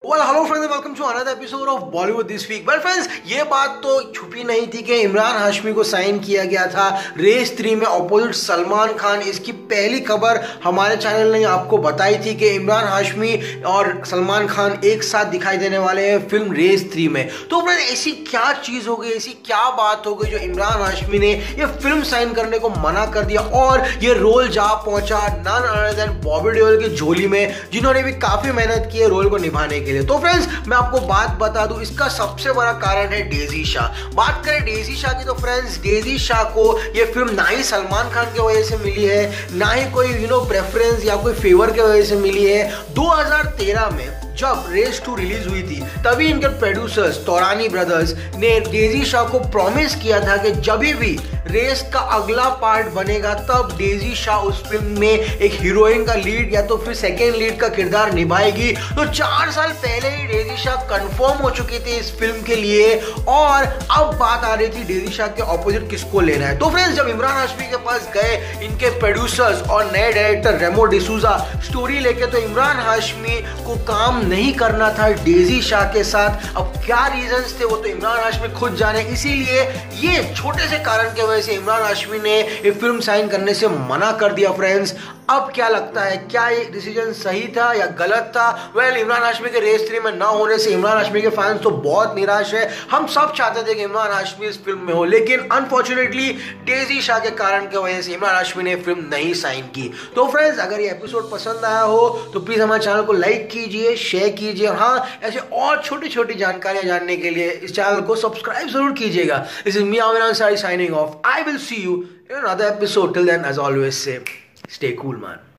Well, hello friends and welcome to another episode of Bollywood this week. Well friends, ये बात तो छुपी नहीं थी कि इमरान हाशमी को साइन किया गया था रेस 3 में अपोजिट सलमान खान। इसकी पहली खबर हमारे चैनल ने आपको बताई थी कि इमरान हाशमी और सलमान खान एक साथ दिखाई देने वाले हैं फिल्म रेस 3 में। तो फ्रेंड्स, ऐसी क्या चीज हो गई, ऐसी क्या बात हो गई जो इमरान हाशमी ने ये फिल्म साइन करने को मना कर दिया और ये रोल जा पहुंचा none other than Bobby Deol की झोली में, जिन्होंने भी काफी मेहनत की है रोल को निभाने के लिए। तो फ्रेंड्स, मैं आपको बात बता दूं, इसका सबसे बड़ा कारण है डेजी शाह। बात करें डेजी शाह की तो फ्रेंड्स, डेजी शाह को ये फिल्म ना ही सलमान खान की वजह से मिली है, ना ही कोई प्रेफरेंस या कोई फेवर की वजह से मिली है। 2013 में जब रेस 2 रिलीज हुई थी तभी इनके प्रोड्यूसर्स तौरानी ब्रदर्स ने डेजी शाह को प्रॉमिस किया था कि जब भी रेस का अगला पार्ट बनेगा तब डेजी शाह उस फिल्म में एक हीरोइन का लीड या तो फिर सेकेंड लीड का किरदार निभाएगी। तो 4 साल पहले ही डेजी शाह कंफर्म हो चुकी थी इस फिल्म के लिए और अब बात आ रही थी डेजी शाह के ऑपोजिट किसको लेना है। तो फ्रेंड्स, जब इमरान हाशमी के पास गए इनके प्रोड्यूसर्स और नए डायरेक्टर रेमो डिसूजा स्टोरी लेके, तो इमरान हाशमी को काम नहीं करना था डेजी शाह के साथ। अब क्या रीजंस थे वो तो इमरान हाशमी खुद जाने, इसीलिए ये छोटे से कारण की वजह से इमरान हाशमी ने ये फिल्म साइन करने से मना कर दिया। फ्रेंड्स, अब क्या लगता है, क्या ये डिसीजन सही था या गलत था? वेल, इमरान हाशमी के रेस 3 में ना होने से इमरान हाशमी के फैंस तो बहुत निराश है। हम सब चाहते थे कि इमरान हाशमी इस फिल्म में हो, लेकिन अनफॉर्चुनेटली डेजी शाह के कारण की वजह से इमरान हाशमी ने फिल्म नहीं साइन की। तो फ्रेंड्स, अगर ये एपिसोड पसंद आया हो तो प्लीज हमारे चैनल को लाइक कीजिए, शेयर कीजिए। हाँ, ऐसे और छोटी छोटी जानकारियां जानने के लिए इस चैनल को सब्सक्राइब जरूर कीजिएगा। This is me Aamir Ansari signing off. I will see you in another episode. Till then, as always, say, stay cool, man.